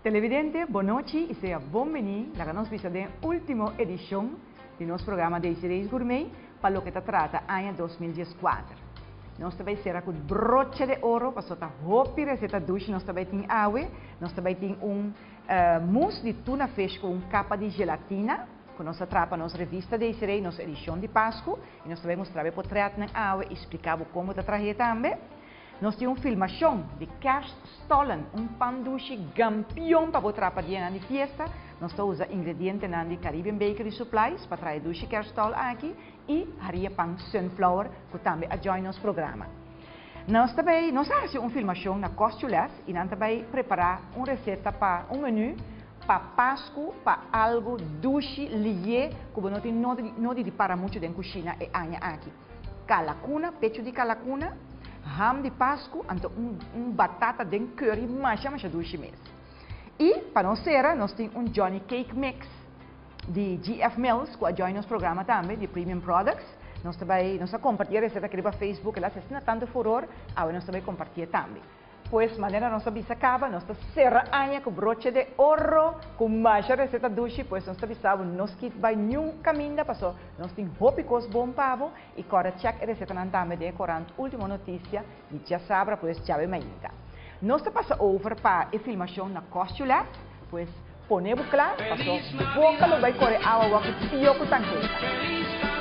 Televidente, boa noite e seja bem-vindo à nossa última edição do nosso programa Desiree Gourmet para o que trata ano 2014. Nós também será com broche de ouro para soltar roupa receita doce. Nós também temos água, nós também temos mousse de tuna fish com capa de gelatina, que nós trata nossa revista Desiree, nossa edição de Páscoa, e nós também mostramos por trás na água e explicamos como trazer também. Nós temos uma filmação de Kerststollen, pão doce campeão para botar para dia de festa. Nós usamos ingredientes de Caribbean Bakery Supplies para trazer doce Kerststollen aqui e haria pão sunflower que também ajuda nosso programa. Nós também fazemos uma filmação na Costulas e nós também preparar uma receita para um menu para Páscoa, para algo doce, lié, que não de para muito dentro da cozinha e aqui. Calacuna, pecho de calacuna, ham de Páscoa, então batata de curry, mas doce mesmo. E, para nós temos Johnny Cake Mix de GF Mills, que ajuda nosso programa também, de Premium Products. Nós também compartilhamos a receita aqui no Facebook, ela se está tanto furor, agora nós também compartilhamos também. Pois, maneira nossa bisa acaba, nós serra anha com broche de ouro, com mais receita doce, pois nós sabemos, nós que vai nenhum caminho, passou, nós temos roupa com bom pavo, e agora check a receita também de corante, última notícia, de já sabe, pois já vai mais. Nós passamos over para a filmação na Costulas, pois, ponemos claro, passou, boca lo vai correr água, que pio com tanque.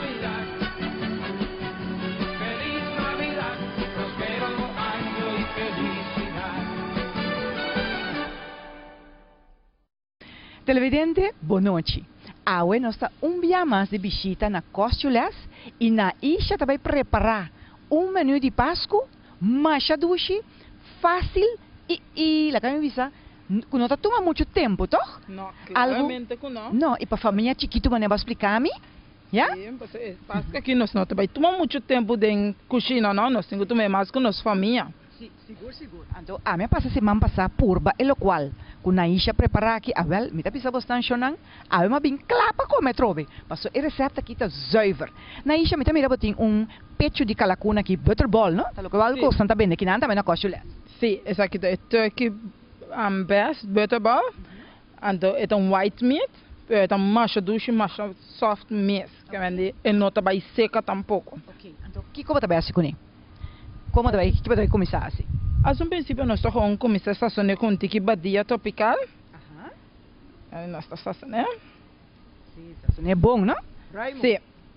Televidente, boa noite. Hoje nós estamos dia mais de visita na Costulas e na Isha também preparar menu de Páscoa, mais doce, fácil e lá que visa, não está tomando muito tempo, toch? Não, claramente que não. Não, e para a família chiquita, você vai explicar a mim? Yeah? Sim, porque Páscoa aqui nós não tomamos muito tempo de cozinha, não, nós temos que tomar mais com nossa família. Sim, seguro. Então, a minha passa semana passada purba, e lo qual, quando a Isha preparar aqui, a wel, me precisa bastante chonan, a eu bem claro para comer trove. Passou a receita aqui está zuiver. Na Isha me também tem pecho de calacuna aqui, butterball, não? Tá lo que vai custar também aqui não também na Costulas. Sim, esse aqui é turkey best butterball, então é white meat, é macho doce, macho soft meat, que é não tá bem seca tampouco. Ok, então que como tá bem assim com ele? Como que vai começar assim? A um princípio nós vamos começar a sazonar com tiki badia tropical. Aí nós estamos sazonando. Sim, sazonar é bom, não? Sim.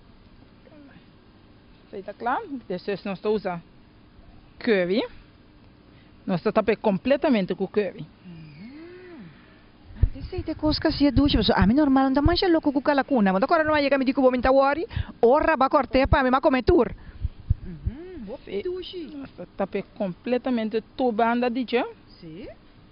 Está claro? Depois nós usamos curry. Nós estamos completamente com curry. Esse é coisa que se é doce, a mim normal não mancha louco com calacuna, mas agora não vai chegar me digo vou me tawari, ora ba corte para me comer tour. Está completamente tubando de já. Sim.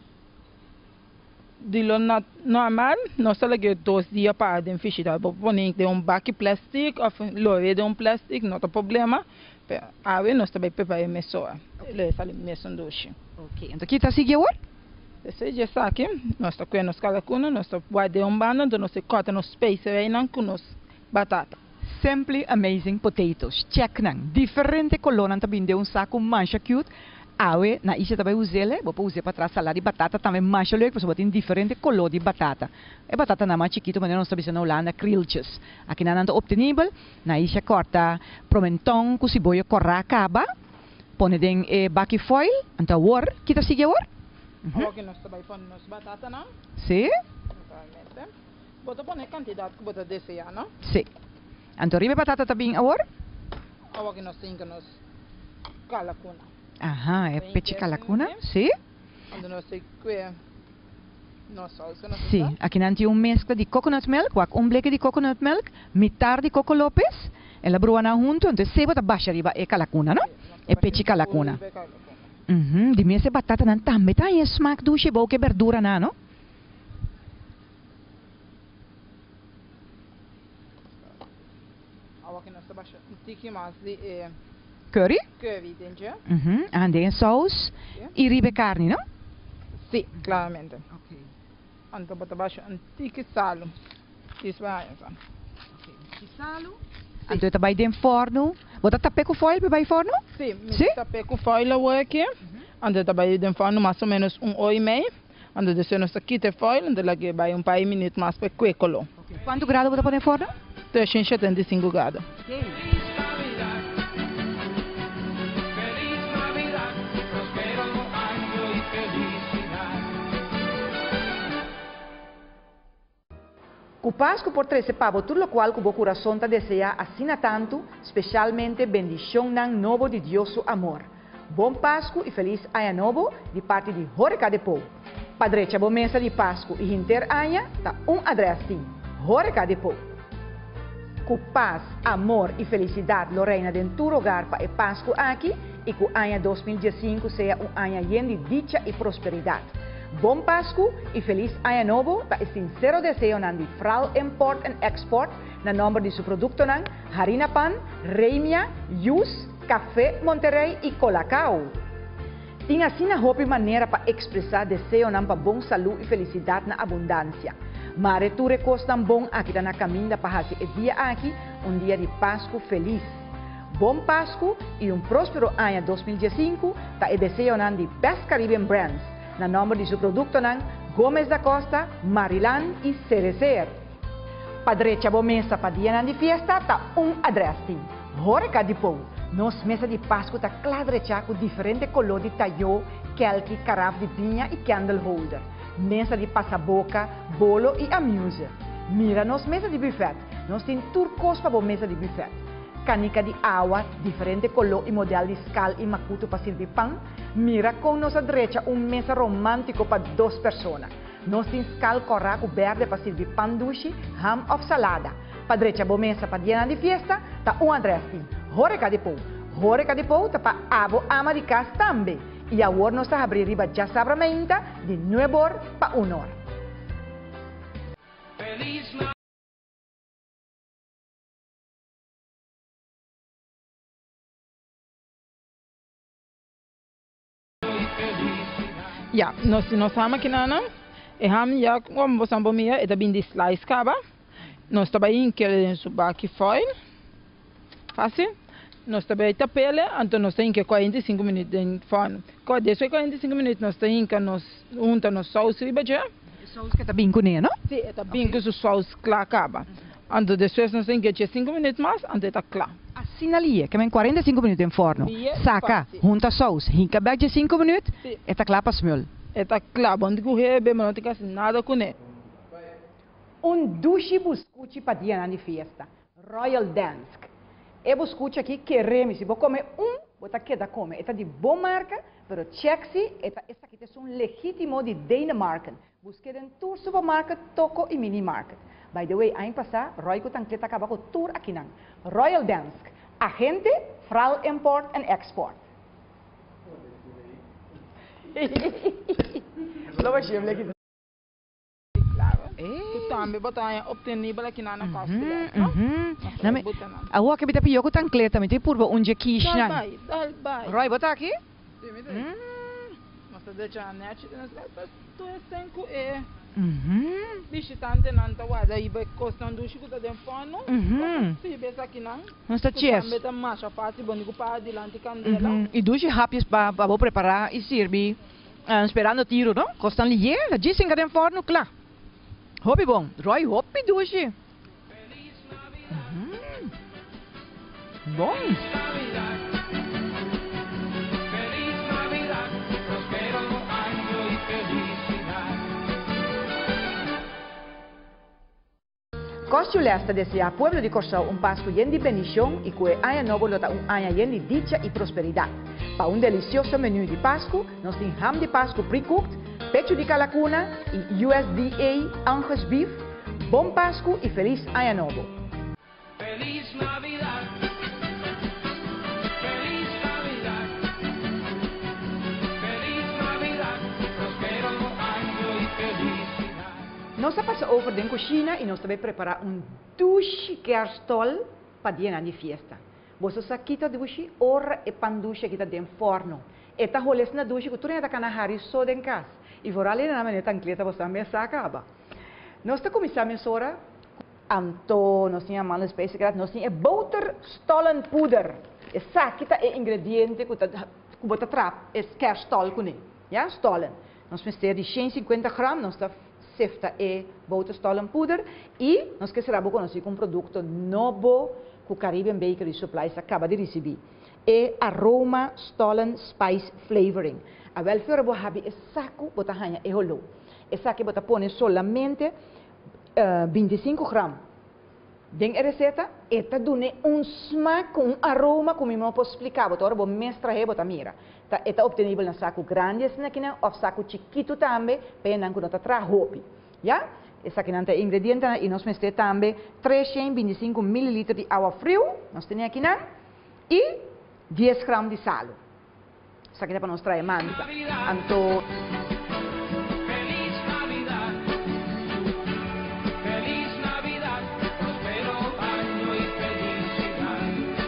De lo normal, nós só levamos 2 dias para den fish. Vou pôr de baque plástico, ou loire de plástico, não tem problema. Aí nós também preparamos mesoa. Ele faz meso doce. Ok, então aqui está seguindo agora? Esse já está aqui. Nós estamos com os calacuna, nós estamos guardando bando, então nós cortamos os peixes aí com os batata. Simply amazing potatoes. Check nang. Diferente color também de saco mancha cute. Awe na isha também usele, vou usar para trás salada de batata também mancha leuk, porque tem diferente color de batata. E batata na mais chiquito, mas nós estamos na Holanda krilltjes. Aqui na nanta obtenível, na isha corta promentão com cebola corra caba, põe den baki foil, anta war, kita sigue war? Aqui nós também põe batata não? Sim. Totalmente. Bota põe quantidade que bota desejar, não? Sim. Então, ribe batata também agora? Agora nós temos calacuna. Aham, é peche calacuna? Sim. Onde nós temos salsa. Sim, aqui nós temos mescla de coconut milk, bleque de coconut milk, metade de coco lopes, ela brua na junto, então se bota baixa riba é calacuna, não? É peche calacuna. De minha se batata não também tem smack doce, boa que verdura não? Curry? Curry, dentro. Ande saus e ribe carne, não? Sim, claramente. Ok. Então, bota baixo antigo salo. Isso vai, então. Ok, salo. Então, está bem dentro forno. Bota tapé com foil para forno? Sim, tapé com foil aqui. Então, está bem dentro forno mais ou menos 1 hora e meia. Ando de nós quita foil, ando lá que vai par de minutos mais para cuecolo. Quanto grado você pode pôr no forno? 375 grados. Ok. O Páscoa por 13 pavo, tudo o qual o coração está deseja assina tanto, especialmente bendição nan novo de Deus o amor. Bom Páscoa e feliz Ano Novo de parte de Horeca de Pou. Padrecha bom mesa de Páscoa e inter Anya, tá adresim, Horeca de Pou. Com paz, amor e felicidade, Lorena dentro do hogar para Páscoa aqui e que o ano 2015 seja ano lleno de dicha e prosperidade. Bom Páscoa e feliz Ano Novo, para sincero desejo de Frau Import and Export, na nome de seu produto harina pan, reimia, jus, café Monterrey e colacao. Tinha assim a roupa e maneira para expressar desejo para bom saúde e felicidade na abundância. Mas tu recosta bom aqui na caminho para fazer o dia aqui, dia de Páscoa feliz. Bom Páscoa e próspero ano 2015, para o desejo de Best Caribbean Brands, na nome de seu produto Gourmet da Costa, Marilan e Cerecer. Padrecha bom mesa para dia de fiesta, tá adresim. Horeca de Pou. Nos mesa de Páscoa está cladrecha com diferente color de talho, kelki, carafa de vinha e candle holder. Mesa de passaboca, bolo e amuse. Mira nos mesa de buffet. Nós temos turcos para mesa de buffet. Canica de água, diferente color e modelo de escal e macuto para servir pão. Mira com nossa direita mesa romântico para 2 pessoas. Nós temos escal coraco verde para servir pão doce, ham ou salada. Para direita boa mesa para dia de festa, tá adresim. Horeca de Pou. Horeca de Pou tá para abo ama de casa também. E agora nós estamos abrindo riba já sabramenta de 9 horas para 1 hora. Ja, nós estamos aqui na e ham já como você bomia é bem de slice caba. Nós trabalhamos que é subaki foil. Fácil. Nós também tapele, então nós temos que 45 minutos em forno. Quando desses 45 minutos nós temos que nós unta nos sauce riba já. Sauce que está bem com não? Sim, está bem com o sauce claro acaba. Então depois nós temos que 5 minutos mais, então está claro. Assim ali, que vem 45 minutos em forno. Saca, junta sauce, hinca back de 5 minutos, está claro para smul. Está claro, bom de correr, mas não tem que nada com ele. Dushi buscuchi para dia de festa. Royal Dansk. Eu buscuchi aqui queremos, se vou comer vou queda comer. Esta de boa marca, pero check-se, esta aqui é legítimo de Dinamarca. Busquei em tour supermarket, Toco e mini market. By the way, ano passado, Roy Kutankleta acaba com tour aqui não. Royal Dansk. Agente, Frau Import and Export. Lo vai chamar aqui. Também botar obtenível aqui na costa. A rua que bita pio com tancleta, mas tem por onde aqui não. Roy, botar aqui? Mas deixa a net, tu é 5 e. Bicho tante não tá guarda aí vai custando ducho que tá dentro forno. Se besa aqui não. Não está chef. Também tá mais fácil bom de para adiante candela. E ducho rápido para vou preparar e servir. Esperando tiro, não? Costan ligeiro, dizem que dentro forno, claro. Hobby bom. Roy, hobby duche. Bom. Cosciulesta desea pueblo de Corsao Páscoa lleno de bendición y que haya novo lota año lleno de dicha y prosperidad. Para un delicioso menú de Pascua, nos tem ham de Pascua pre-cooked, pecho de calacuna y USDA Angus beef. Bom Pascua y feliz año novo. Feliz Navidad. Feliz Navidad. Feliz Navidad. Prospero año y felicidad. Nós passamos over de cozinha e nós também preparar douche kerstol para dia de festa. Você só quita douche, ora e pan douche quita dentro forno. Eta roles na douche que tu nem tá na hari só dentro casa. E vor ali na maneta ancleta você mesa acaba. Nós tá começamos ora anto, nós tinha mal espécie que nós tinha butter stollen puder. Essa quita é ingrediente que bota trap, é kerstol com ja, stollen. nós mister de 150 gramas, nós está sefta e boterstollen poeder e nós que será conhecido como produto novo que o Caribbean Bakery Supplies acaba de receber. E aroma stolen spice flavoring. A welfare bo habi e saco bota hanha e holo. E saco bota pone solamente 25 gramas. Den a receita, eta dune smaak, aroma, como eu posso explicar, bota ora bo mestra he bota mira. Tá, eta obtenível na saco grande aqui ou saco chiquito também, para não que nota tra hopi. Ja? Essa aqui não tem ingrediente e nós temos também 325 ml de água frio, nós temos aqui não, e 10 gramas de sal. Essa aqui é para nós trazer manta. Então, Feliz Navidad, feliz Navidad, prospero año y felicidad.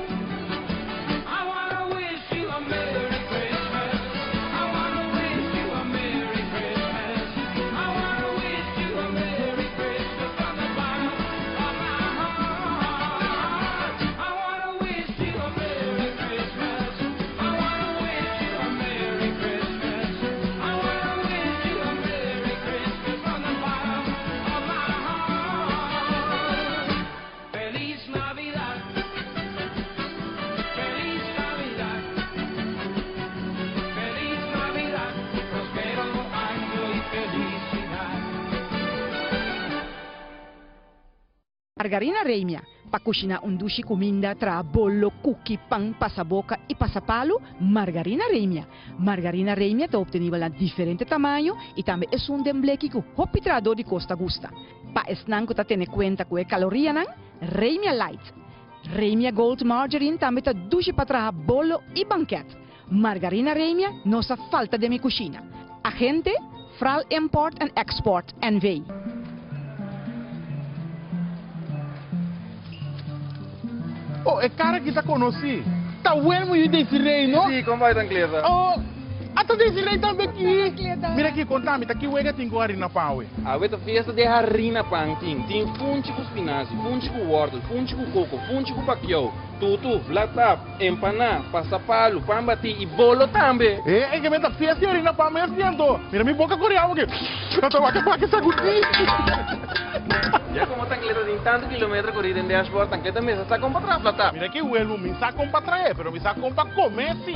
I wanna wish you a Merry Christmas. I wanna wish you a Merry Christmas. I wanna wish you a Merry Christmas from the bottom of my heart. I wanna wish you a Merry Christmas. I wanna wish you a Merry Christmas. I wanna wish you a Merry Christmas from the bottom of my heart. Feliz Navidad. Feliz Navidad. Feliz Navidad. Prospero año y felicidad. margarina reimia, para cozinhar duche comida, tra bolo, cookie, pão, passaboca e passapalo, margarina reimia. Margarina reimia está obtenível em diferente tamanho e também é bleque que o hopitrador de costa gusta. Para esnanco tá tendo conta com a caloria não, reimia light. Reimia gold margarine também está duche para tra bolo e banquete. Margarina reimia, nossa falta de minha cozinha. Agente, Fral Import and Export, NV. Oh, é cara que tá conosco. Tá bueno e Desiree, não? Sim, como vai, Tancleda? Oh, até Desiree também aqui. Mira aqui, contame, tá aqui o ega 5 horas na pau. A veta festa de harina pang ting. Tem funchi com espinafre, funchi com wordle, funchi com coco, funchi com paquiao, tutu, latap, empaná, passapalo, pambati e bolo também. É que meta festa e na pau mesmo. Mira minha boca coreana aqui. Eu tô aqui para que sacudir. Já como Tancleda tem tanto quilômetro corrido em dashboard, Tancleda mesmo está com para trás, latap. Mira que o elmo me saca para trazer, pero me saca para comer sim.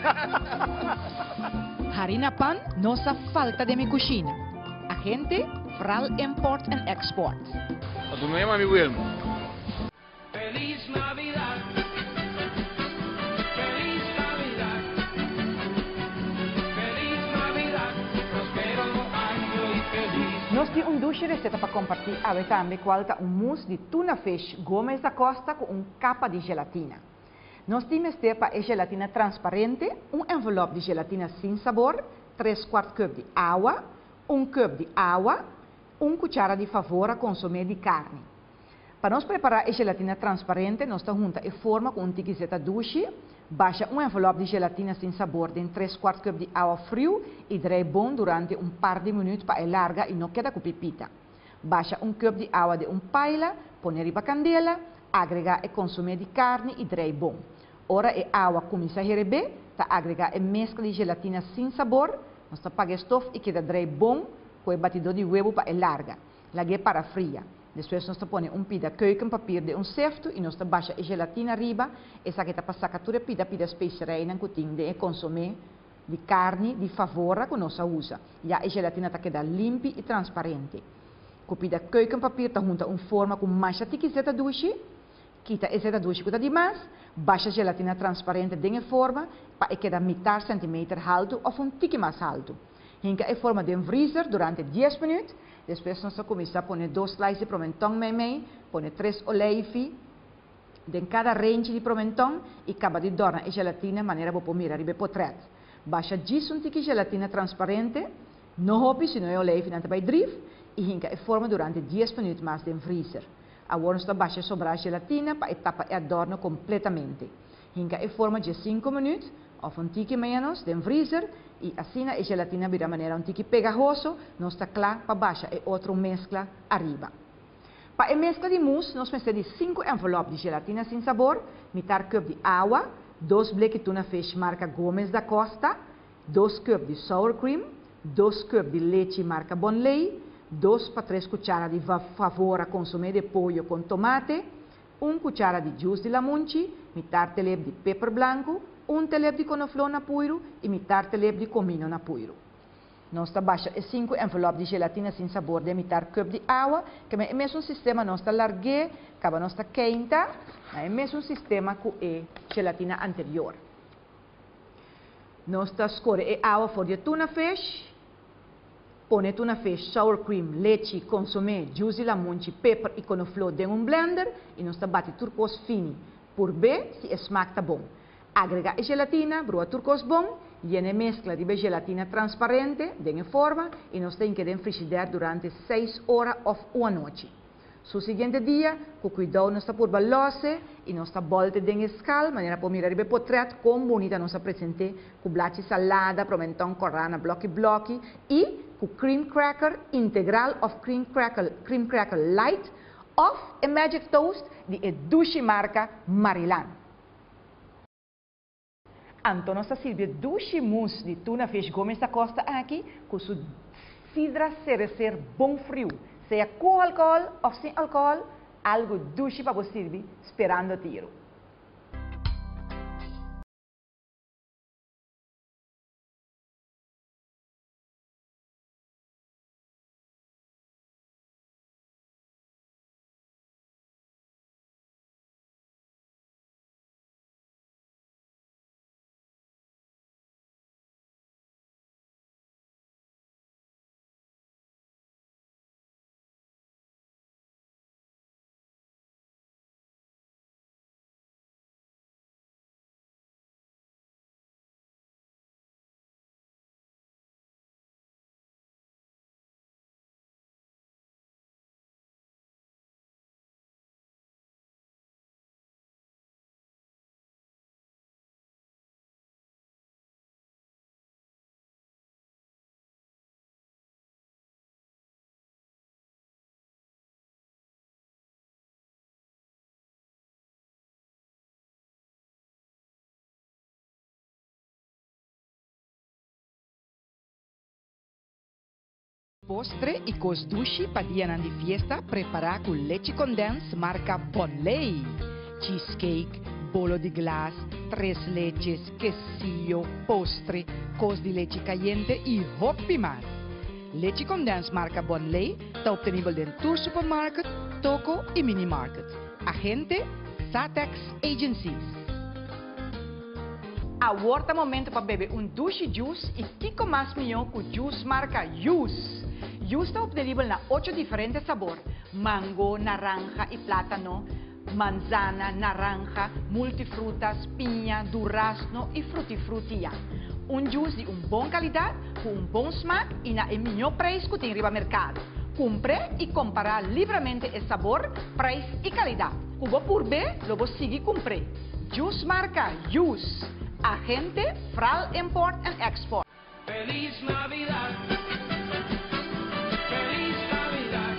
Harina pan, nossa falta de minha cozinha. Agente, Fral Import and Export. A tu mesmo, amigo Elmo. Feliz Navidad. Feliz Navidad. Feliz Navidad. Prospero año y feliz. Nós temos duche receita para compartilhar. Ave também qual tá mousse de tuna fish Gourmet da Costa com capa de gelatina. Nós temos para a gelatina transparente, envelope de gelatina sem sabor, 3/4 cup de água, 1 cup de água, 1 cuchara de favor a consumir de carne. Para nós preparar a gelatina transparente, nós junta e forma com tiquizeta duche, baixa envelope de gelatina sem sabor em 3/4 cup de água frio e drei bom durante par de minutos para larga e não queda com pipita. Baixa 1 cup de água de paila, põe riba candela, agregar e consumir de carne e drei bom. Ora a água começa a hervir, tá agregar a mescla de gelatina sem sabor, nós apaga a estofa e queda drei bom com o batidor de huevo para larga. Lague para fria. Depois nós põe pida keukenpapier de cesto e nós baixa a gelatina riba, essa que tá para sacar toda pida specerei na cozinha de consumir de carne de favor que nós usa. E a gelatina tá queda limpa e transparente. Com pida keukenpapier tá junta forma com mais tiquizeta duche. Quita essa duche que demais, baixa a gelatina transparente de forma para que metade centímetro alto ou tique mais alto. Hinca a forma de freezer durante 10 minutos. Depois nós começamos a pôr 2 slices de pimentão meio, pôr 3 oleive de cada range de pimentão e acaba de dornar a gelatina de maneira para mirar e potret. Baixa 10 tique gelatina transparente, não hopi, senão a oleive não vai drift e hinca a forma durante 10 minutos mais de freezer. Agora nós baixa sobrar a gelatina para etapa e adorno completamente. Hinca a forma de 5 minutos, ou tique menos, de freezer, e assim a gelatina vira maneira tique pegajoso, nós está claro para baixar e outra mescla arriba. Para a mescla de mousse, nós precisamos de 5 envelopes de gelatina sem sabor, metade cup de água, 2 bleque tuna fish marca Gourmet da Costa, 2 cup de sour cream, 2 cup de leite marca Bonley, 2 para 3 cucharadas de favor a consumir de pollo com tomate, 1 cuchara de juice de lamunchi, metade teleb de pepper blanco, 1 teleb de conoflor na puiro e metade teleb de comino na puiro. Nós baixa 5 envelopes de gelatina sem sabor de metade cup de água, que é o mesmo sistema nós largue, acaba nós quenta, é o mesmo sistema que a gelatina anterior. Nós escolhe a água for de tuna fish, põe tuna fish, sour cream, leite, consomé, juice de lamunchi, pepper e conoflor em blender e nós bate turcos fino por ver se smaak tá bom. Agrega a gelatina, broa turcos bom, llene mescla de gelatina transparente, de forma e nós tem que frigider durante 6 horas ou uma noite. No seguinte dia, com cuidado nós por balose e nós volta em escala, maneira para mirar o portrait como bonita nós apresente com blate salada, pimentão corrana, bloque e com cream cracker integral ou cream cracker light ou a magic toast de douce marca Maryland. Então nós sirve douce mousse de tuna fish Gourmet esta costa aqui com sua cidra ser bom frio. Seja com álcool ou sem álcool, algo doce para você servir, esperando tiro. Postre e cos doce para dia de fiesta preparar com leite condensado marca Bonley, cheesecake, bolo de glass, 3 leches, quesillo, postre, cos de leite caliente e hopi mais. Leite condensado marca Bonley está obtenível em tour supermarket, Toco e mini market. Agente Satex Agencies. Agora é momento para beber doce juice e Kiko mais melhor com juice marca Juice. Juice está obtenível na 8 diferentes sabores: mango, naranja e plátano, manzana, naranja, multifrutas, piña, durazno e frutti-frutti. Juice de boa qualidade, com bom smaak e na melhor preço que tem no mercado. Compre e comparar livremente o sabor, preço e qualidade. Cubo por B, logo sigue compre. Juice marca Juice. Agente Fral Import and Export. Feliz Navidad. Feliz Navidad.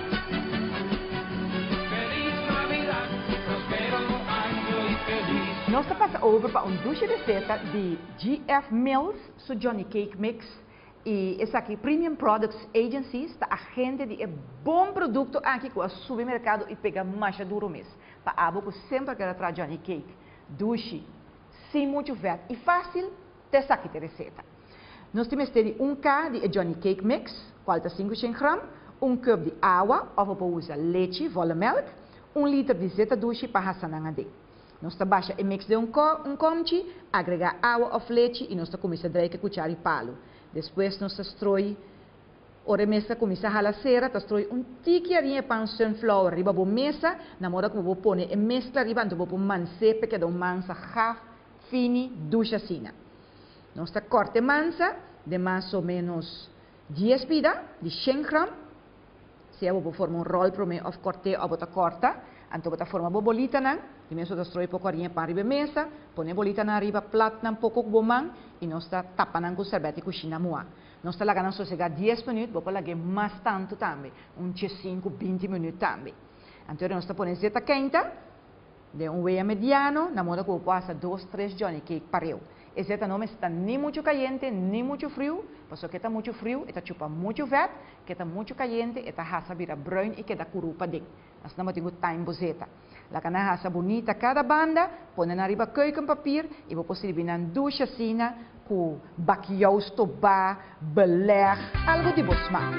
Feliz Navidad. Prospero año y feliz. Nós passamos over para doce receita de GF Mills, su Johnny Cake Mix. E essa aqui, Premium Products Agency, está agente de bom produto aqui com o supermercado e pega mais duro mesmo. Para a boca sempre quero trazer Johnny Cake, doce, sem muito verde e fácil, testar aqui a receita. Nós temos 1 de Johnny Cake Mix, 45 gramas, 1 cup de água, ou para usar leite, volle milk, 1 litro de azeite doce para assar na de. Nós baixa e mix de comte, agregar água ou leite e nós começa a dar cuchara e palo. Depois nós extrai, ora mesa começa a ralar cera, extrai tiquinho pão sunflower riba bo mesa, na moda que vou pôr e mescla riba, então vou mansepe que dá mansa half fini ducha sina. Nós corte mansa de mais ou menos 10 pida de 100 gramas. Se eu vou formar roll para mim, ou corte ou botar corta, então botar forma bolita nan, e mesmo destrói pouco arinha para riba mesa, põe bolita na riba plat nan pouco bomang e nós tapa nan com servete cozinha moa. Nós lá ganhando sossegar 10 minutos, vou lá mais tanto também, 5, 20 minutos também. Então nós põe zeta quente, de weia mediano, na moda que eu passa 2, 3 Johnny Cake para eu. Esse não está nem muito caliente, nem muito frio. Porque que está muito frio, está chupa muito vet. Que está muito caliente, está raça vira branco e que está curupa ding. Nós não temos time bozeta. La cana raça bonita cada banda, põe na riba keukenpapier e vou possivelmente na ducha sina com baquiaus, tobá, beleg, algo de bosma.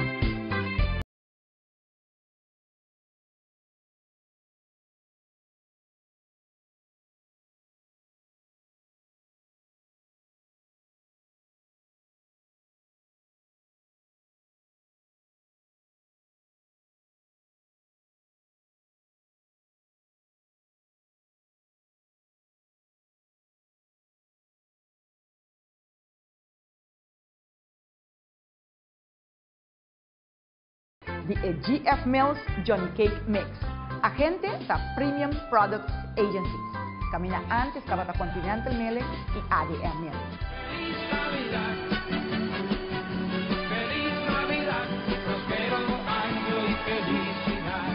De GF Mills Johnny Cake Mix. Agente da Premium Products Agencies. Camina antes estava da Continental Mele e ADM Mele. Feliz Navidad, feliz Navidad, prospero año y felicidad.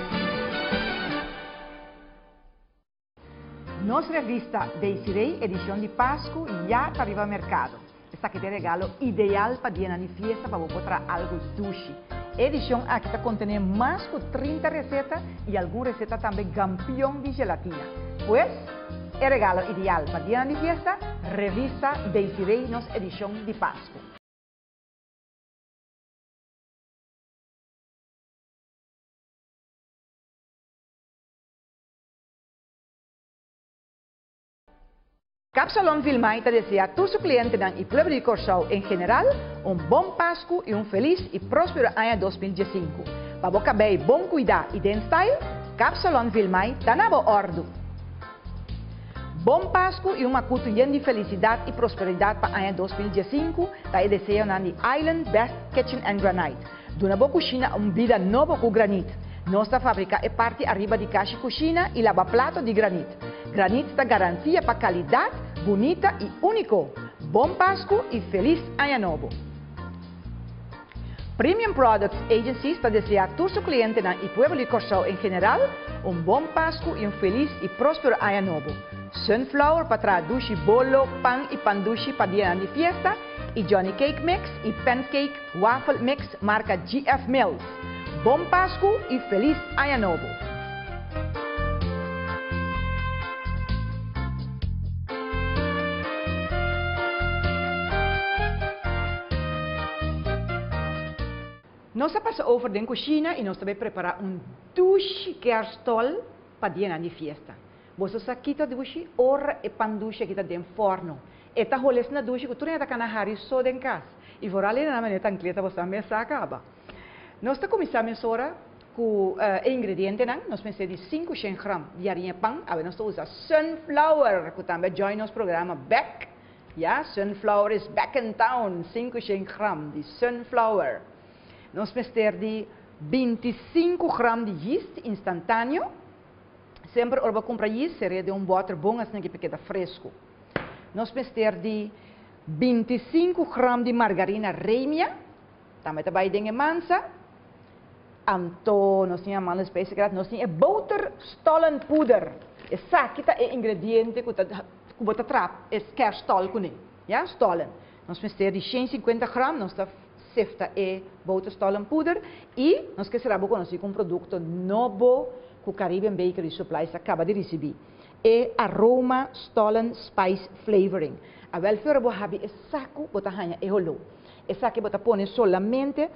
Nossa revista Desiree, edição de Páscoa, já está arriba ao mercado. Esta aqui é regalo ideal para dia de festa para botar algo sushi. Edição aqui está contendo mais de 30 receitas e algumas receitas também campeão de gelatina. Pois, é regalo ideal para dia de festa, revista Desiree, nossa edição de Páscoa. Capsalón Vilmaita desea a todos os clientes e pueblo de Corsau em geral bom Páscoa e feliz e próspero ano 2015. Para boca bem, bom cuidar e den style, Capsalón Vilmaita na bo ordo. Bom Páscoa e culto de felicidade e prosperidade para ano 2015, daí desejo na Island Best Kitchen and Granite. Duna bo cozinha vida nova com granito. Nossa fábrica é parte arriba de caixa cozinha e lava prato de granito. Granito está garantia para qualidade, bonita e único. Bom Páscoa e feliz ano novo. Premium Products Agency está desejar a todos os clientes e pueblo de Corsau em geral bom Páscoa e feliz e próspero ano novo. Sunflower para traduzir bolo, pan e pandushi para dia de fiesta e Johnny Cake Mix e Pancake Waffle Mix marca GF Mills. Bom Páscoa e feliz ano novo. Nós passamos over da cozinha e nós também preparar douche kerstol para dia de festa. Você só quita douche, ora e panduche que está dentro do forno. Eta roles na douche que tu nem está canahari só dentro casa. E por ali na maneira tangleta você também acaba. Nós começamos ora com ingredientes, nós pensamos de 500 gramas de farinha pão, aí nós usamos sunflower, que também join nosso programa back. Sunflower is back in town, 500 gramas de sunflower. Nós precisamos de 25 gramas de yeast instantâneo. Sempre que comprar yeast, seria de water bom, assim que fica fresco. Nós precisamos de 25 gramas de margarina reimia. Também está bem mansa. Anto, nós temos uma espécie nós temos boter stollen puder. Essa aqui é ingrediente que você trap, é kerstol com ele. Stollen. Nós precisamos de 150 gramas, nós está sefta e boter stollen puder e nós queremos conhecer um produto novo que o Caribbean Bakery Supplies acaba de receber. É aroma stollen spice flavoring. A welfare bo habi é saco bota hanha e rolo. Essa aqui bota põe solamente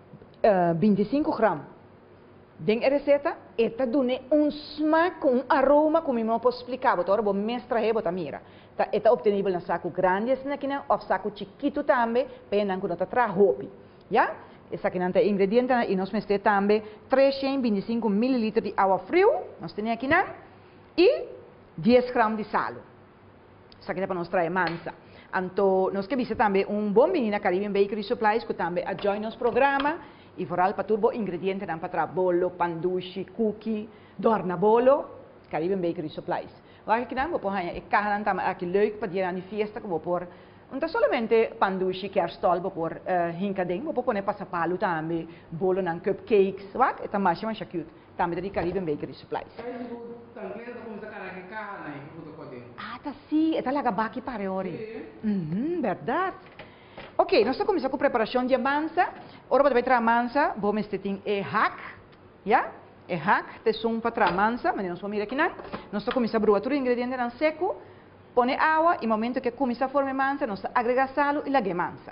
25 gramas. Dentro da receita, esta dune smaak, aroma, como eu posso explicar, bota ora mestra he bota mira. Tá, esta obtenível na saco grande, aqui ou saco chiquito também, para não quando tá tra hopi. Já? Essa aqui não tem ingrediente e nós temos também 325 ml de água frio, nós temos aqui não, e 10 gramas de sal. Essa aqui é para nós trazer mansa. Então, nós queremos também bom menino na Caribbean Bakery Supplies, que também join nosso programa, e foral para turbo ingredientes para tra bolo, pandushi, cookie, dorna bolo, Caribbean Bakery Supplies. Aqui não, vou pôr carne também aqui leuk para dia de festa que vou pôr. Não somente pandushi, kerstol, vou pôr hinkadeng, vou pôr passapalo também, bolo ng cupcakes, wak, ita mais cute. Também da Caribbean Bakery Supplies. Ah, tá sim, está lá baqui para ori. Verdade. Ok, nós começamos com a preparação de massa. Agora vai trazer a massa, vamos ter e hack, já? E hack, te som para trazer a massa, mas nós vamos ver aqui não. Nós começamos a bruar todo o ingrediente na seco, põe água, e no momento que começa a formar massa, nós agrega sal e lague massa.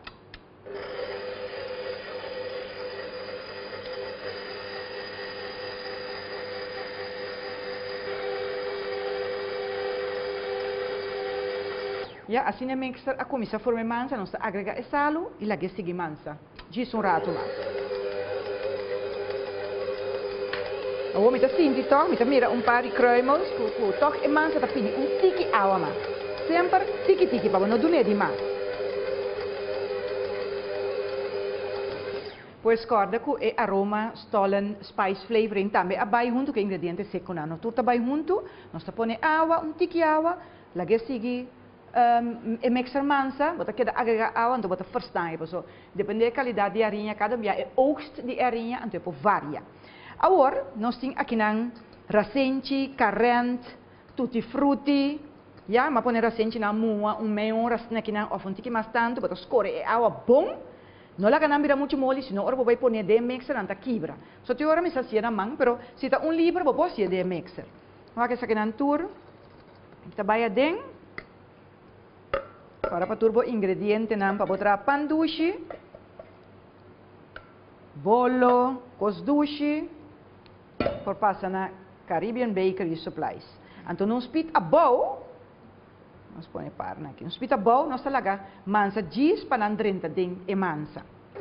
Ja, assim é mixer, a começa a formar massa, nós agrega sal e lague seguir massa. Diz rato lá. Eu me sinto toch, me mira par de kruimels, toch e massa tá pini tiki água mas. Sempre tiki para não doer demais. Pois corda com o aroma, stolen, spice flavoring também abai junto com ingredientes secos não. Tudo abai junto, nós põe água, tiki água, lague seguir e mixer massa, bota queda agregar água, então bota verstaan, so depende da qualidade de arinha, cada dia é oogst de arinha, então varia. Agora, nós temos aqui racente, carente, tutti frutti, ja, mas põe racente na mua, meio racente aqui ou um tique mais tanto, bota escorre água bom, não lá que não vira muito mole, senão agora vou pôr de mixer anta quebra. Só te agora me sacia na mão, pero se tá livro, vou pôr de mixer. Vamos aqui na tour, está baia dentro. Para para turbo ingrediente não para botar pandushi, bolo, cosdushi, por passar na Caribbean Bakery Supplies. Então num spit a bowl, nós põe parna aqui. Num spit a bowl nós talaga mansa gis para andrenta ding e mansa.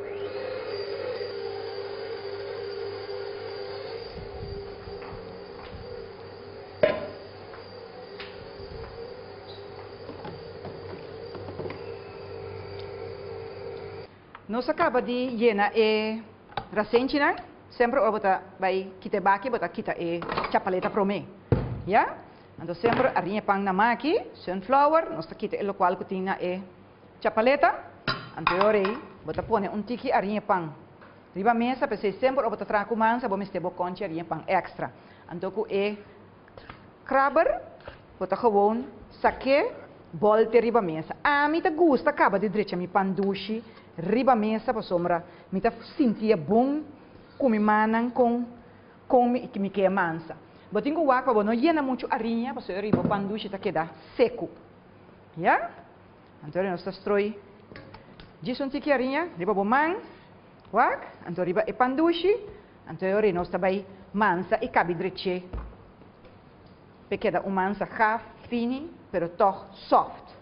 Nós acaba de llenar e racente não? Sempre bota vai kita baki bota kita e chapaleta prome, ya? Então sempre arinha pang na maki, sunflower, nós kita o qual que tinha e chapaleta, anteriore bota pone tiki arinha pang. Riba mesa pese sempre bota traco mansa, vamos ter boconche arinha pang extra. Então ku e crabber bota gewoon sake bolte riba mesa. A mim tá gusta acaba de direita mi pandushi riba mesa para sombra, me tá sentia bom come manang com me que é mansa. Botinho o água, não llena muito arinha, para riba pandushi tá queda seco, já? Então nós estroi, diz tique arinha, riba bo man, wak, então riba e pandushi, então nós vai mansa e cabe direita, porque queda mansa half fini, pero toch soft.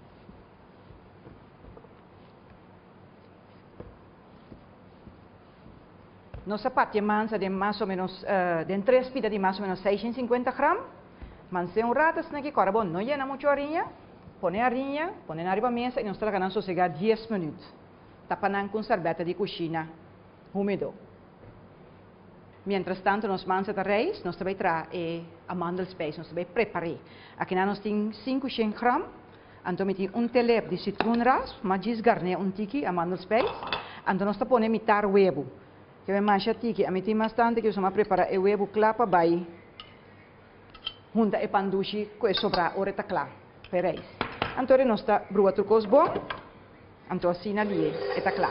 Nossa parte mansa de mais ou menos, de 3 pitas de mais ou menos 650 gramas. Manse rato, aqui, agora bom, não llena muito a arinha. Põe a arinha, põe na riba mesa e nós estamos ganhando sossegar 10 minutos. Tapanang com servieta de cozinha úmido. Mientras tanto, nós mansa de reis, nós também trazer amandelspijs, nós também preparar. Aqui nós temos 500 gramas. Então, temos telep de citronras, mas desgarne tiki amandelspijs. Então, nós põe metade huevo. Que me mancha tiki, a mim tem bastante que eu só prepara o huevo clapa vai junta e pandushi com sobra oreta clá, pereis. Então nós está brua turcos bom, então assim ali eta clá.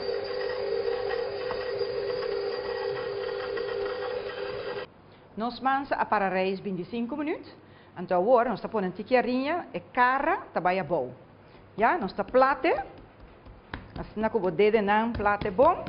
Nós mansa a para reis 25 minutos, então agora nós está pondo tiki arinha e cara tabaia bom. Já nós está plate, assim na cubo dedo não plate bom.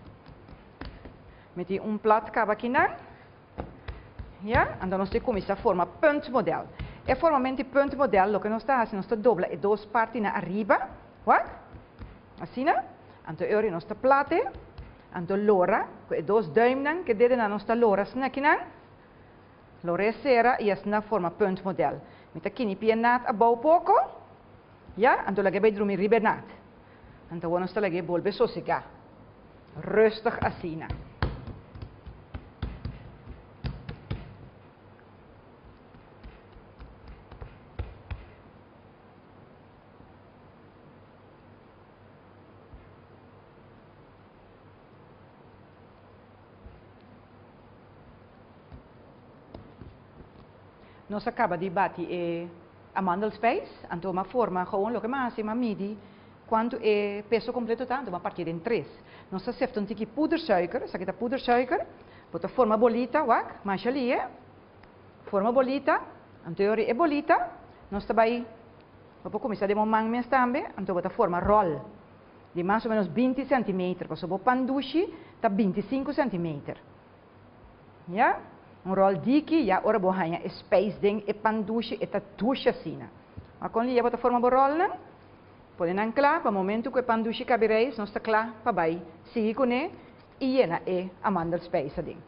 Met plat acaba aqui não, ja? Então nós temos a forma puntmodel. É formalmente puntmodel, o que nós está nós dobla e duas partes na arriba, what? Assim, né? Então agora nós está plate, então lora, com dois duimen que deden na nossa lora, assim aqui não? Lora é cera e assim na forma puntmodel. Met aqui ni pianat a bau pouco, ja? Então lagi bij drumi ribenat. Então nós está lagi bolbe sossegar, rustig assim, né? Nós acaba de bater amandelspijs, então uma forma gewoon, lo que mais, uma midi, quanto é peso completo tanto, uma partida em 3. Nós acerta um tiki pudersuiker, essa aqui tá pudersuiker, bota forma bolita, wak, mais ali, forma bolita, então é bolita, nós também, vamos começar a montar mais também, então bota forma roll, de mais ou menos 20 cm, para o pandushi, tá 25 cm. Ja? Um roll diki, ja, ora bohanha, space ding, e pandushi, e tá tuxa sina. Mas quando ele bota forma roll, podem anclar, para o momento que o pandushi cabereis, nós está claro, para vai, seguir com ele, e ena é amandel space ding.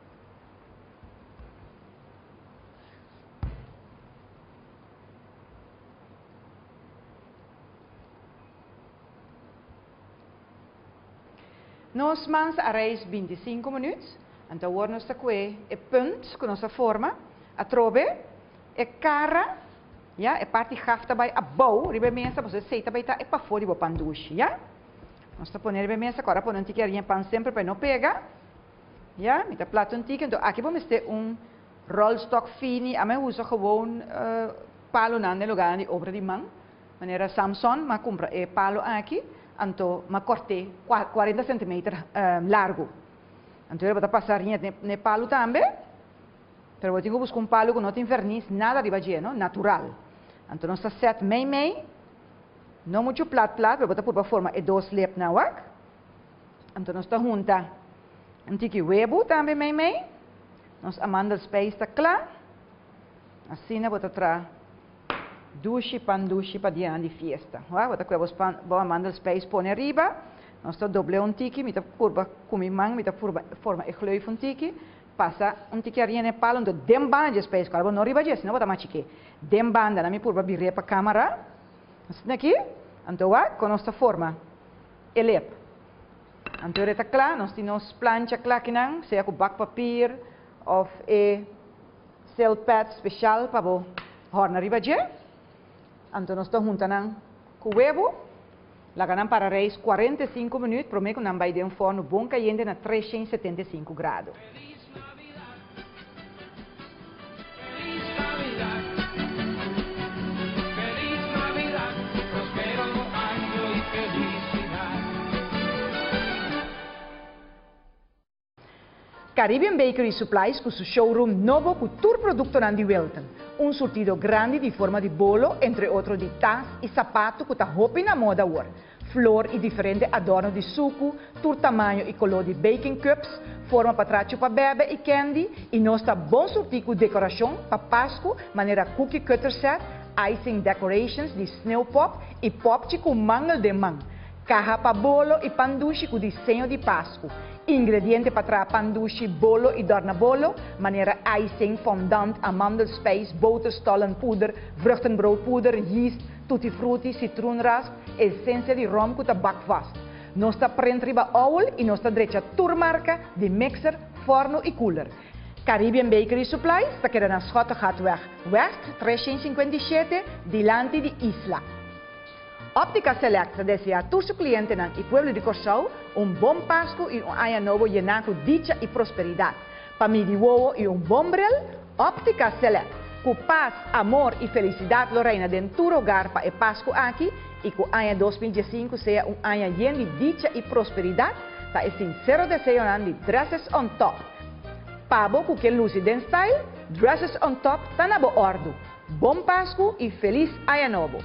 Nós mans areis 25 minutos, então agora nós está com o punt, com nossa forma, a trobe, a cara, ja, a parte gafta bij a bouw, ribe mesa, você seita bij ta e para fora do pandushi, ja? Nós está pondo ribe mesa, agora põe um tiquinho pan sempre para não pegar, ja? Met a plato um tiquinho, então aqui vamos ter rolstock fini, a mim usa gewoon palo na no lugar de obra de mão, maneira Samsung, mas compra palo aqui. Então, uma corte 40 cm largo. Então, eu vou passar no palo também. Mas eu tenho que buscar palo que não tem verniz, nada de baixo, natural. Então, nós set meio, não muito plat, eu vou pôr para forma e 2 lep na wak. Então, nós junta um tiki huevo também meio. Nós amanda space está claro. Assim, eu vou trazer dushi pandushi para dia de festa. Vou ter que vou mandar space pôr arriba. Nós tô doble um tiki, me tá curva com minha mão, me tá forma echleuif um tiki, passa um tiki arinha no palo, então dembanda space, cara, não arriba já, senão vou dar machique. Dembanda na minha curva birre para câmera. Assim aqui, então com nossa forma elep. Então está claro, nós temos plancha claro que não, seja com back papir ou cell pad especial para o horna arriba já. Então, nós estamos juntando com o huevo, lá para reis 45 minutos, prometo que não vai ter um forno bom caliente a 375 graus. Feliz Navidad. Feliz Navidad. Feliz Navidad. Prospero año y felicidad. Caribbean Bakery Supplies com seu showroom novo com tour produto de Wilton. Um surtido grande de forma de bolo, entre outros de tas e sapato que está roupa na moda hoje. Flor e diferente adorno de suco, tour tamanho e color de baking cups, forma para tracho para bebê e candy, e nós está bom surtido com decoração para Páscoa, maneira cookie cutter set, icing decorations de snow pop e pop com mangel de man. Caja para bolo e pandushi com desenho de Páscoa. Ingrediënten para pandushi, bolo e dornabolo, maneira icing, fondant, amandelspijs, boterstollenpoeder, vruchtenbroodpoeder, yeast, tutti frutti, citroenrasp, essência de rum com tabakvast. Nossa print riba owl e nossa direita turmarca de mixer, forno e cooler. Caribbean Bakery Supplies, está querendo na Schottengatweg West 357, dilante de Isla. Óptica Select desea a todos os clientes e pueblo de Corsau bom Páscoa e ano novo llenado de dicha e prosperidade. Para mim de wowo e bom bril, Óptica Select. Com paz, amor e felicidade, Lorena, dentro do hogar para Páscoa aqui e que o ano 2015 seja ano lleno de dicha e prosperidade, está o sincero desejo de dresses on top. Pabo com que luz e den style, dresses on top, está na boa ordem. Bom Páscoa e feliz ano novo.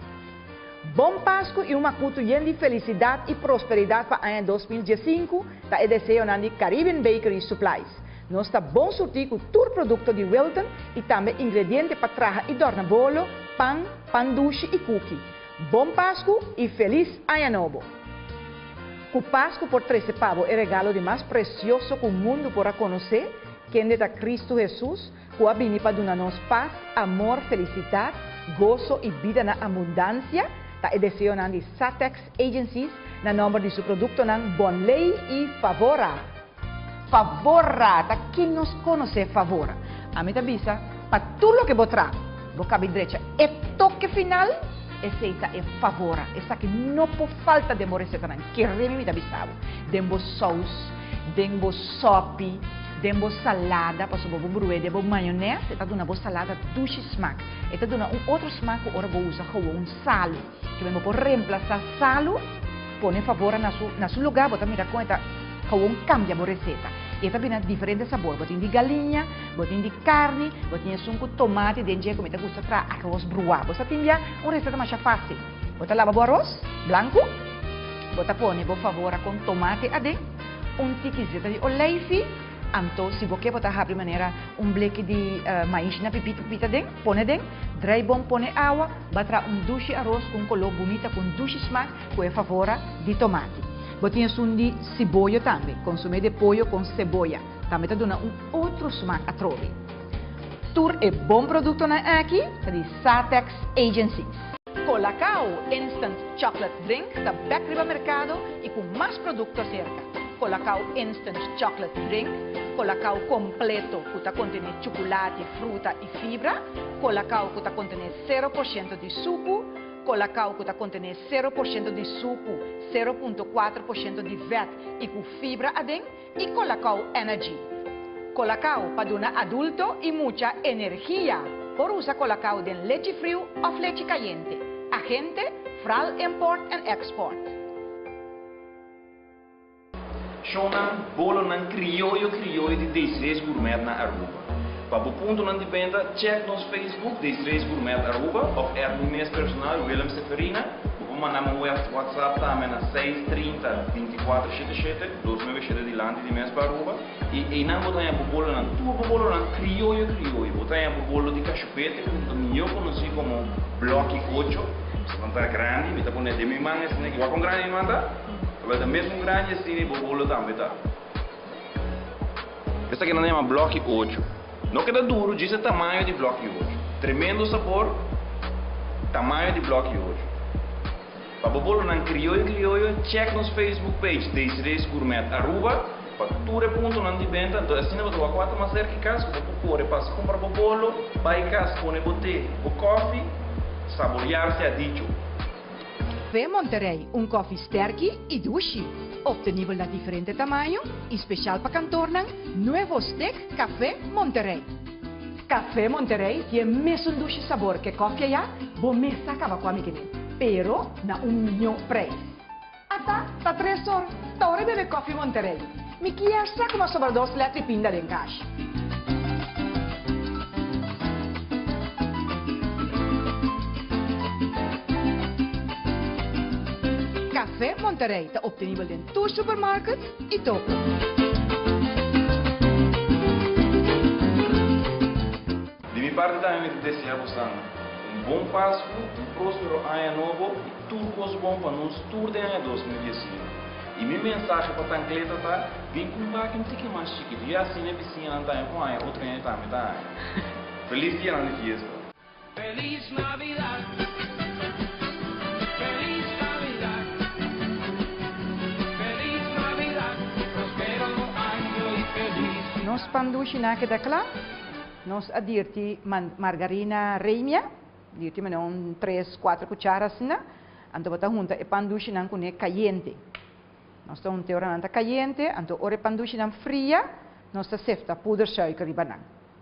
Bom Páscoa e uma culto lleno de felicidade e prosperidade para o ano 2015, está o desejo de Caribbean Bakery Supplies. Nós está bom surtir com todo produto de Wilton e também ingredientes para traja e dornabolo, pão, pandushi e cookie. Bom Páscoa e feliz ano novo. Com Páscoa por 13 pavos é regalo de mais precioso que o mundo para conhecer, que é Cristo Jesus, que a vini para dar-nos paz, amor, felicidade, gozo e vida na abundância. Está o desejo de Satex Agencies, na nome de seu produto Bonley e Favora. Favora, tá quem nos conhece Favora. A mim avisa, para tudo o que botar, boca direita, e toque final, essa é Favora. Essa que não pode falta de morrer, que remi me avisava. Dembo sauce, den bo sopi, den bo salada, passo bo bruê, de bo maionese, tá dando bo salada douce smaak. E tá dando outro smaak que ora bo usa gewoon salo. Que vem bo reemplazar salo, põe favor na su lugar, bota mira conta, gewoon cambia bo receita. E tá bem diferente sabor, botin de galinha, botin de carne, botin sunco tomate, dentro como tá gusta para arroz bruá. Você tem já receita mais fácil. Bota lava bo arroz branco, bota põe bo favor com tomate adentro, tiquizeta de oleive, anto se você botar de maneira bleque de maíz na pipita dentro, põe dentro, dry bom põe água, batra douce arroz com color bonita com douce smaak, com a favor de tomate. Botinha de cebola também, consumir de pollo com cebola. Também está dando outro smaak a trove. Tur é bom produto aqui, é de Satex Agencies. Colacao Instant Chocolate Drink, está back no mercado e com mais produtos cerca. Colacao Instant Chocolate Drink, Colacao completo, que está contendo chocolate, fruta e fibra. Colacao que está contendo 0% de suco. Colacao que está contendo 0% de suco, 0,4% de VAT e com fibra adentro, e Colacao Energy. Colacao para dar adulto e muita energia. Por usar Colacao de leite frio ou leite caliente. Agente, Fral Import and Export. Shonan bolo nan criollo de Desiree Gourmet na Aruba. Para o ponto não dependa, check nos Facebook Desiree Gourmet Aruba ou no meu personal Willem Seferina. Vou mandar um WhatsApp também na 630 2477 297 de Lande de mês para Aruba. E não botar em bolo nan tudo bolo nan criollo. Botar em bolo de cachupete, que eu conheci como bloque 8. Se não está grande, me está pondo de minha mão, assim, que vai com grande manda. Mas mesmo grande assim, o bolo também tá. Essa aqui não é uma bloque 8. Não queda duro, diz o tamanho de bloco 8. Tremendo sabor, tamanho de bloco 8. Para o bolo não criollo, check nos Facebook page Desiree Gourmet Aruba. Para tudo é ponto não de venda. Então assim você vai quatro mais cerca de casa, você pode passa comprar o bolo, vai casa, põe bote, o coffee, saborear-se a dicho. Café Monterrey, coffee sterk e douce. Obtenível de diferente tamanho, especial para cantornan, nuevo stick Café Monterrey. Café Monterrey tem mesmo dulce sabor que coffee allá, vou me sacava com a minha, pero na melhor preço. Ata, tá 3 horas, tá hora de beber Café Monterrey. Me quer sacar uma sobre 2 litros e pinda em caixa. Café Monterrey está obtenível em todos os supermercados e topo. De minha parte também me desejo bom Páscoa, próspero ano novo e tudo coisa bom para nós tudo de ano 2015. E minha mensagem para a Tancleta tá, vem com um pouquinho mais chique, e assim a vizinha não está com a outra ano também tá. Feliz dia de fiesta. Feliz Navidad. Feliz Navidad. Feliz Navidad. Prospero año y feliz. Nós pandushi na que declar, nós adirti margarina reimia, dirti menon 3-4 cucharas na, anto bota junta e pandushi nan kune caliente. Nós estamos teora nanta caliente, anto ore pandushi nan fria, nós está sefta puder suiker ribanan.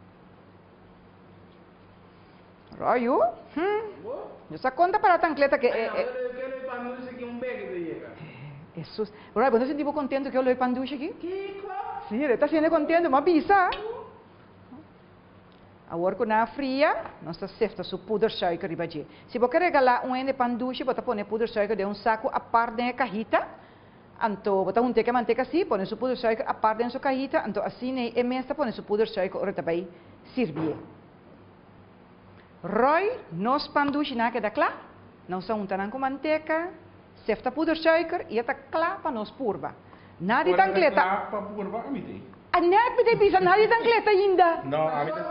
Royo? Eu só conta para a Tancleta que Jesus. Roy, você se sentiu contente que eu leio pandushi aqui? Sim, ele está sendo contente, mas bisa. Agora com a fria, nós está sefta su puder suiker ribaji. Se você regalar ende pandushi, você pode puder suiker de saco a parte da cajita. Anto, bota un teca manteca assim, põe su puder suiker a parte da sua cajita, anto assim é mesta põe su puder suiker ora também servir. Roy, nós pandushi na que da clá, nós estamos untando com manteca, sefta puder suiker e está clá para nós purba. Nada de Tancleta. Para purba, a mim. A net me bisa nada de Tancleta ainda. Não,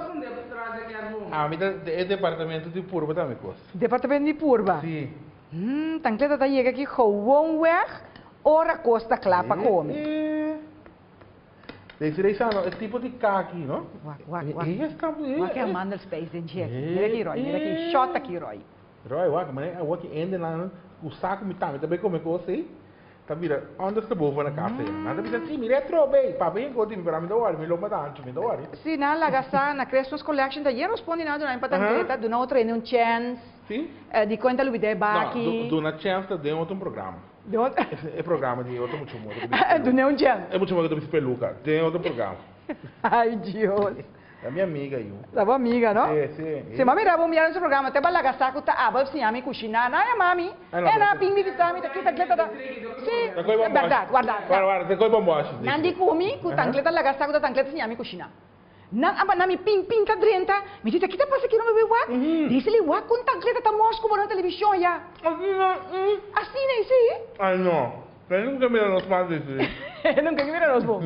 a mim é departamento de purba também coisa. Departamento de purba. Sim. Tancleta tá chega aqui gewoon weg, ora costa clá para comer. Desiree é tipo de cá aqui, não? Wak é Amanda Space em dia. Mira aqui, Roy. Mira aqui, shot aqui, Roy. Roy, mas eu aqui ainda lá, o saco me também come com você. Tá vira, onde está boa na casa? Nada bisa sim, me retro bem, para bem que eu tenho para me dar hora, me logo matar, me dá hora. Se na lagasa na Christmas collection da year responde na do na patangkleta, do na outra em um chance. Sim? Di conta lo bide baki. Do na chance de outro programa. Do É programa de outro muito muito. do não um chance. É muito muito que eu me peluca, tem outro programa. Ai Deus. É minha amiga aí. Da boa amiga, não? Sim. Se mami rabo mirar nesse programa, até balaga saco tá aba se ami cozinhar, na é mami. É na ping me vitami tá kita kleta da. Sim. Verdade, guarda. Guarda, você coi bom boche. Nandi comi, ku tankleta laga saco da tankleta se ami cozinhar. Nan aba nami ping tá drenta, me dita kita passa aqui no meu wak. Disse li wak com tankleta tá mosco na televisão já. Assim nem sim. Ai não. Mas nunca me nos mais isso. Nunca me mira nos bom.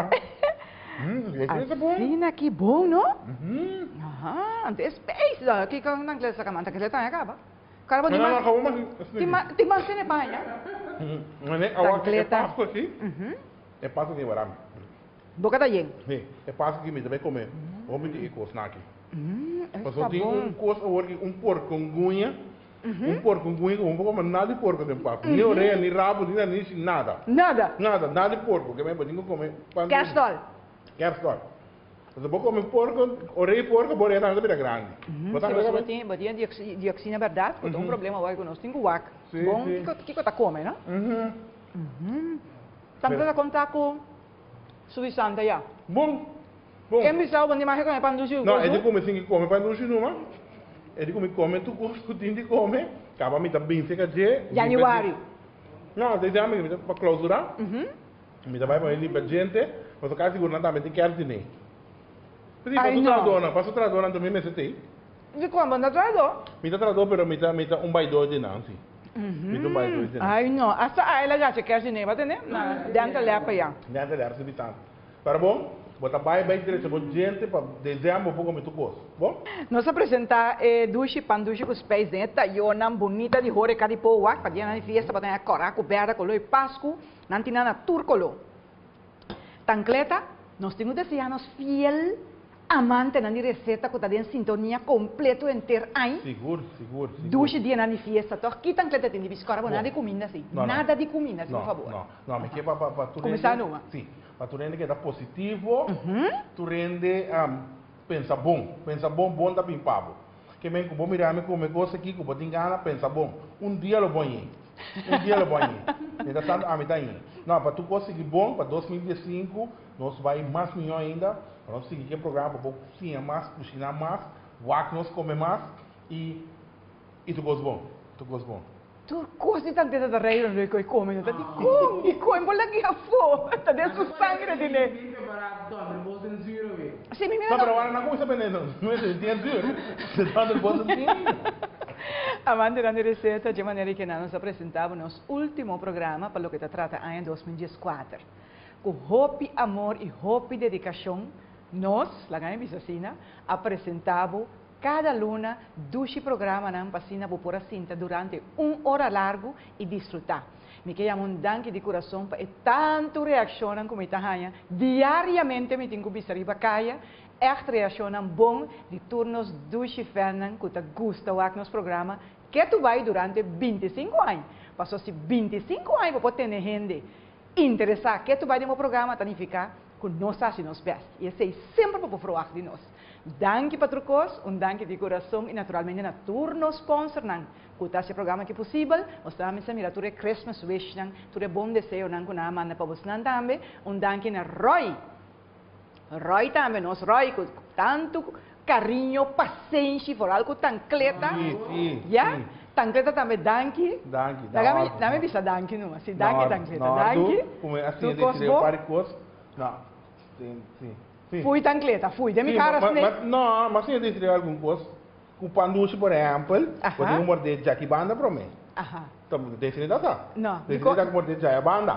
Assim que bom, não? Aha, ante space da que com tankleta sa kamanta kleta ya acaba. Cara Não, acabou mais. Ti mantene banha. Mas é a passo aqui. É passo que varame. Boca da yen. É passo que me também comer. Homem de snack. Mas Está eu tenho bom. coisa porco com gunha. Porco com gunha, um pouco, mas nada de porco tem papo. Nem orelha, nem rabo, nem nada. Nada de porco, que me tenho que comer. Kerstol. Kerstol. Mas eu vou comer porco, orelha de porco, boré não é grande. Se batia dioxina verdade, porque um problema vai com nós tem guac. Sim, Bom, sim. que tá come, não? Tanto contar com Suíça já. Bom. Quem me sabe onde mais com panduchu? Não, ele come assim que come para não numa. Ele come tu gosto de comer. Acaba me também fica de Januário. Não, desde a minha para clausurar. Me dá para ele para gente, mas o caso seguro também tem que ardinar. Sim, para outra dona também me sente. De como anda traidor? Me dá traidor, pero me dá baidor de não, sim. Me dá baidor de não. Ai não, essa ela já se quer de neva, né? Dentro lá para já. Nada de arce bitante. Para bom, bota bem direito para gente para desenhar um pouco muito gosto. Bom? Nós apresentar duche panduche com os pés dentro, e uma bonita de hore cadipoa, para dia na fiesta para ter coraco berda colo e pasco, nantina na turcolo. Tancleta, nós temos desejanos fiel amante na receita que está em sintonia completo inteiro aí. Seguro. Duche dia na fiesta, então aqui tancleta tem de biscoito, nada de comida assim. Nada de comida, por favor. Não, me quer para tu começar numa. Sim. Para tu rende que está positivo, tu rende pensa bom da pimpabo. Que me vou mirar me come coisa aqui que botin gana pensa bom. Um dia lo bom. Ainda tanto a metade. Não, para tu conseguir bom para 2015, nós vai mais milhão ainda. Para nós seguir o programa, para cozinhar mais, cozinhar mais, nós comer mais e tu gosta bom. Tu gosta de tanta da rei onde coi come, tá di come bola que a fo, tá dentro sangue de né. Sim, me Não, pero agora não começa bem não é entendeu? Você tá do bom assim. Amante da receita de maneira que nós apresentamos nosso último programa para o que trata em 2014. Com hope, amor e hope dedicação, nós, lá em Vicacina, apresentamos cada luna dois programas na Pasina por cinta durante 1 hora largo e desfrutar. Me queria um danke de coração para tanto reacionam como está diariamente me tenho que visitar caia. Echt reacionam bom de turnos dois fernan que gosta o nos programa que tu vai durante 25 anos. Passou se 25 anos para ter gente interessar que tu vai no programa tanificar com nós assim nos best. E esse é sempre para provar de nós. Danke patrocos, danke de coração e naturalmente na turno sponsor nang kuta esse programa que possível, nós também se mirature Christmas wish nang ture bom desejo nang kuna manda para você também, danke na Roy também, nós Roy com tanto carinho, paciência por algo tão cleta, já? Tancleta também danke. Dá-me vista danke não, assim danke tancleta, danke. Como assim de paricos? Não, sim. Fui tancleta, de minha cara assim. Não, mas se eu disser alguma coisa, com panduche por exemplo, pode morder Jackie Banda para mim. Então, decide tá? Não. Decide que morder Jackie Banda.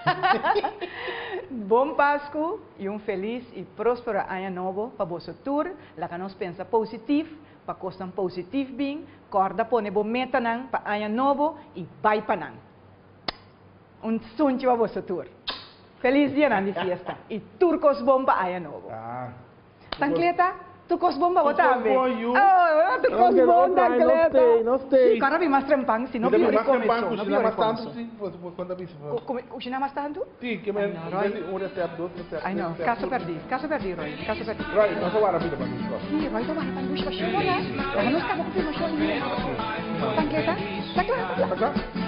Bom Páscoa e feliz e próspero ano novo para você tour. Lá que nós pensa positivo, para coisa positivo bem, corda pone bom meta nang para ano novo e vai para nang. Sonho para você tour. Feliz dia na fiesta e turcos bom para ano novo. Tancleta, Tu cos bom ba Tu também? cos bom, you. Oh, tu cos bom da gleta. Não sei. Sim, cara vi mais trempang, se não Não vi mais começou. tempo, Não se vi não mais tanto, começou. sim, quando a bicha. Cozinha mais tanto? Sim, que me um receito, dois receitos. Ai não, caso perdi, Roy, caso perdi. Right, nós agora a vida para mim. Sim, Roy, tu vai para buscar show, né? Nós estamos com o show. Panqueta? Tá claro. Tá claro?